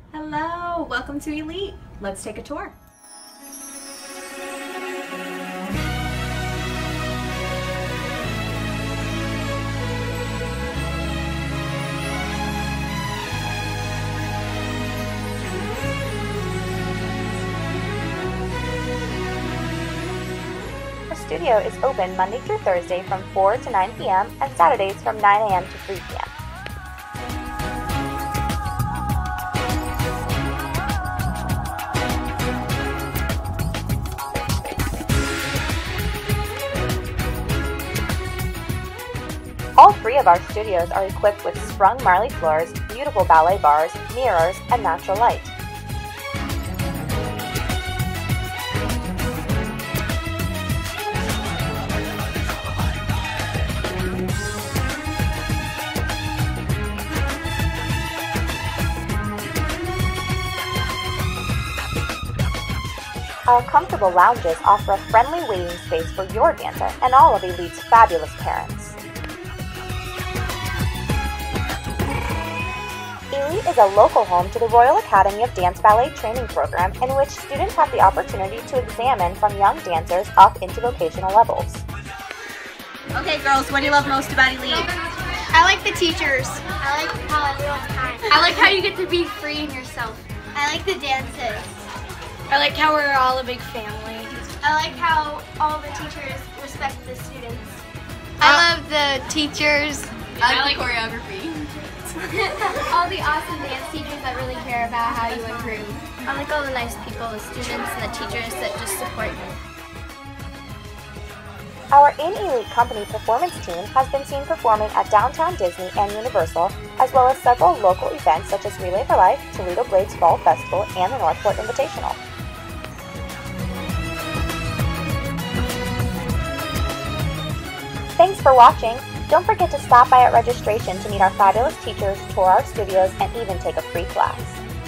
Hello, welcome to Elite. Let's take a tour. Our studio is open Monday through Thursday from 4 to 9 p.m. and Saturdays from 9 a.m. to 3 p.m. All three of our studios are equipped with sprung marley floors, beautiful ballet bars, mirrors, and natural light. Our comfortable lounges offer a friendly waiting space for your dancer and all of Elite's fabulous parents. Elite is a local home to the Royal Academy of Dance Ballet training program in which students have the opportunity to examine from young dancers up into vocational levels. Okay girls, what do you love most about Elite? I like the teachers. I like how everyone's kind. I like how you get to be free in yourself. I like the dances. I like how we're all a big family. I like how all the teachers respect the students. I love the teachers. I like the choreography. All the awesome dance teachers that really care about how you improve. I like all the nice people, the students and the teachers that just support you. Our in-Elite company performance team has been seen performing at Downtown Disney and Universal, as well as several local events such as Relay for Life, Toledo Blades Fall Festival, and the Northport Invitational. Thanks for watching. Don't forget to stop by at registration to meet our fabulous teachers, tour our studios, and even take a free class.